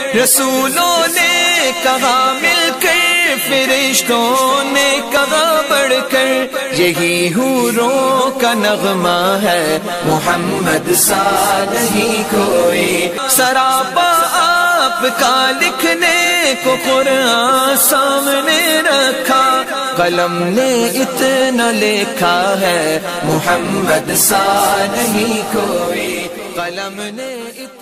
रसूलों ने कहा मिलकर, फरिश्तों ने कहा बढ़कर, यही हूरों का नगमा है, मोहम्मद सा नहीं कोई। सरापा आपका लिखने को कुरान सामने रखा, कलम ने इतना लिखा है, मोहम्मद सा नहीं कोई। कलम ने